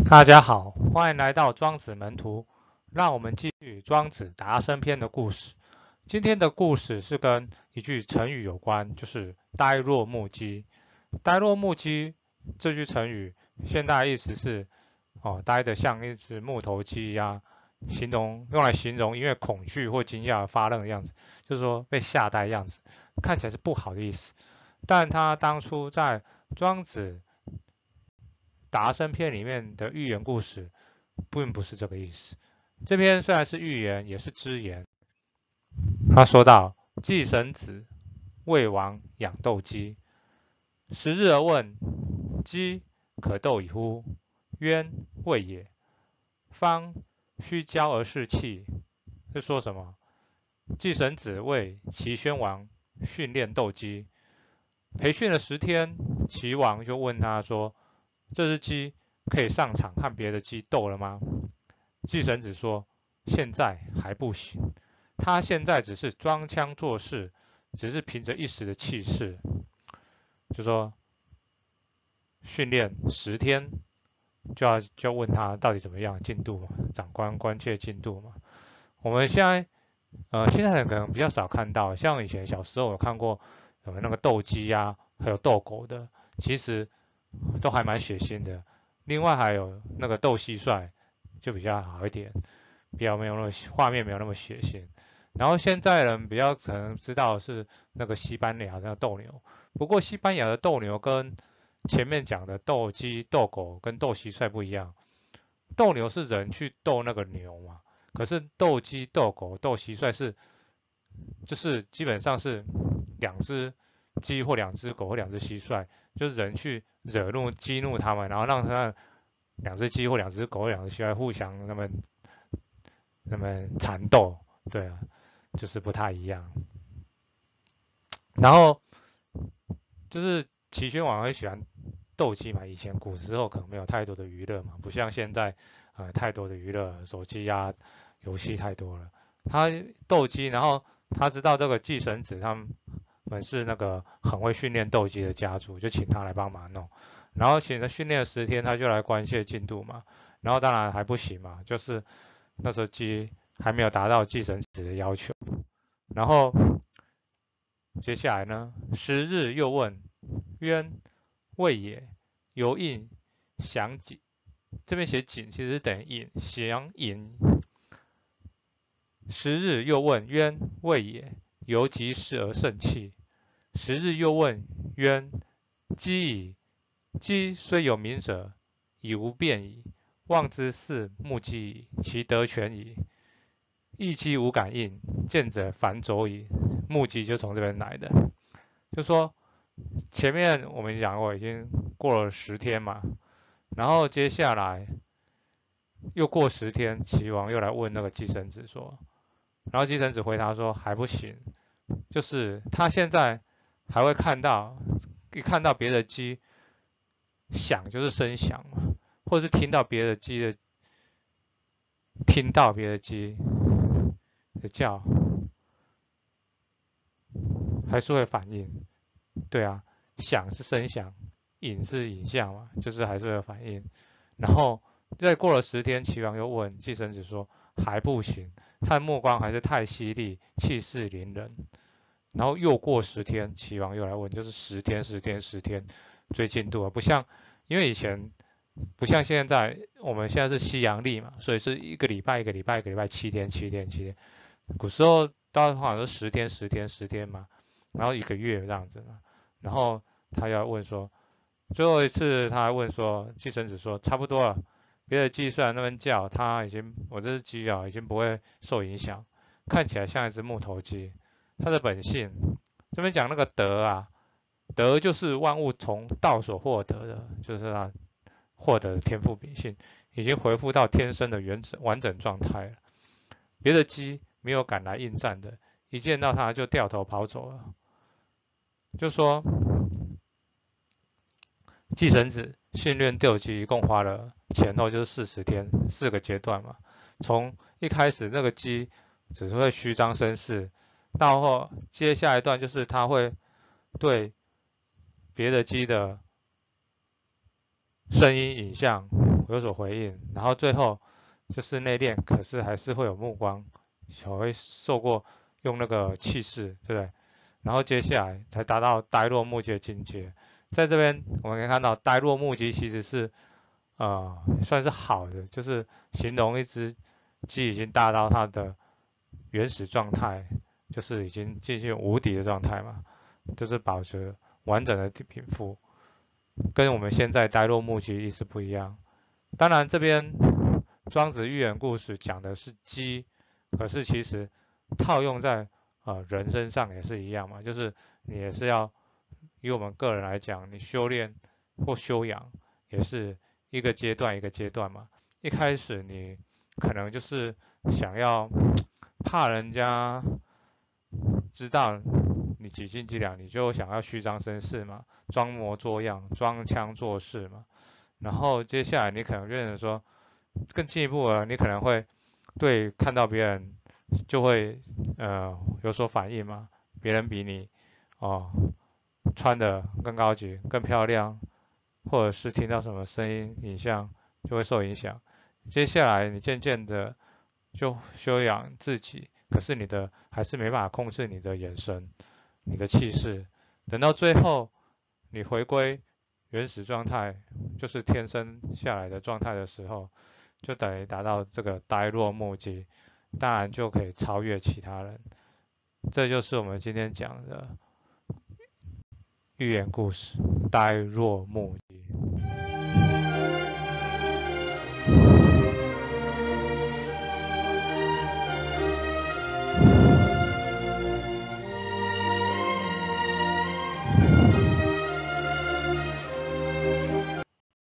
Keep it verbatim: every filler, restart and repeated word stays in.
大家好，欢迎来到庄子门徒，让我们继续庄子达生篇的故事。今天的故事是跟一句成语有关，就是呆若木鸡。呆若木鸡这句成语，现代意思是哦，呆得像一只木头鸡一样，形容用来形容因为恐惧或惊讶而发愣的样子，就是说被吓呆的样子，看起来是不好的意思。但他当初在庄子达生篇里面的寓言故事，并不是这个意思。这篇虽然是寓言，也是只言。他说到：季神子魏王养斗鸡，十日而问：鸡可斗矣乎？渊未也。方须教而事器。是说什么？季神子为齐宣王训练斗鸡，培训了十天，齐王就问他说：这只鸡可以上场和别的鸡斗了吗？季神子说：现在还不行，他现在只是装腔作势，只是凭着一时的气势。就说训练十天，就要就要问他到底怎么样进度嘛，长官关切进度嘛。我们现在呃现在人可能比较少看到，像以前小时候有看过有那个斗鸡啊，还有斗狗的，其实都还蛮血腥的。另外还有那个斗蟋蟀，就比较好一点，比较没有那么画面没有那么血腥。然后现在人比较可能知道是那个西班牙的斗牛，不过西班牙的斗牛跟前面讲的斗鸡、斗狗跟斗蟋蟀不一样。斗牛是人去斗那个牛嘛，可是斗鸡、斗狗、斗蟋蟀是就是基本上是两只鸡或两只狗或两只蟋蟀，就是人去惹怒、激怒他们，然后让他两只鸡或两只狗或两只蟋蟀互相那么那么缠斗，对啊，就是不太一样。然后就是齐宣王会喜欢斗鸡嘛，以前古时候可能没有太多的娱乐嘛，不像现在呃太多的娱乐，手机啊游戏太多了。他斗鸡，然后他知道这个季神子他们们是那个很会训练斗鸡的家族，就请他来帮忙弄。然后请他训练了十天，他就来关切进度嘛。然后当然还不行嘛，就是那时候鸡还没有达到季神子的要求。然后接下来呢，十日又问：渊未也。由应详谨。这边写谨其实是等于引，详引。十日又问：渊未也。由及时而胜气。十日又问渊：鸡矣。鸡虽有名者，已无变矣。望之似木鸡矣，其德全矣。一鸡无感应，见者反走矣。木鸡就从这边来的，就说前面我们讲过，已经过了十天嘛，然后接下来又过十天，齐王又来问那个季神子说，然后季神子回答说还不行，就是他现在还会看到，一看到别的鸡响就是声响嘛，或者是听到别的鸡的听到别的鸡的叫，还是会反应。对啊，响是声响，影是影像嘛，就是还是会有反应。然后再过了十天，齐王又问季神子说还不行，他的目光还是太犀利，气势凌人。然后又过十天，齐王又来问，就是十天、十天、十天追进度啊，不像因为以前不像现在，我们现在是西洋历嘛，所以是一个礼拜一个礼拜一个礼拜七天七天七天，古时候到好像是十天十天十天嘛，然后一个月这样子嘛。然后他要问说，最后一次他还问说，季神子说差不多了，别的鸡虽然那边叫，他已经我这只鸡啊已经不会受影响，看起来像一只木头鸡。它的本性，这边讲那个德啊，德就是万物从道所获得的，就是他获得的天赋秉性，已经恢复到天生的原整完整状态了。别的鸡没有敢来应战的，一见到它就掉头跑走了。就说季神子训练斗鸡一共花了前后就是四十天，四个阶段嘛。从一开始那个鸡只是会虚张声势，到后接下一段就是它会对别的鸡的声音影像有所回应，然后最后就是内敛，可是还是会有目光，才会受过用那个气势，对不对？然后接下来才达到呆若木鸡的境界。在这边我们可以看到，呆若木鸡其实是呃算是好的，就是形容一只鸡已经达到它的原始状态，就是已经进行无敌的状态嘛，就是保持完整的禀赋，跟我们现在呆若木鸡意思不一样。当然这边庄子寓言故事讲的是鸡，可是其实套用在呃人身上也是一样嘛，就是你也是要以我们个人来讲，你修炼或修养也是一个阶段一个阶段嘛。一开始你可能就是想要怕人家知道你几斤几两，你就想要虚张声势嘛，装模作样，装腔作势嘛。然后接下来你可能变成说更进一步了，你可能会对看到别人就会呃有所反应嘛，别人比你哦穿的更高级、更漂亮，或者是听到什么声音、影像就会受影响。接下来你渐渐的就修养自己，可是你的还是没办法控制你的眼神、你的气势。等到最后你回归原始状态，就是天生下来的状态的时候，就等于达到这个呆若木鸡，当然就可以超越其他人。这就是我们今天讲的寓言故事——呆若木鸡。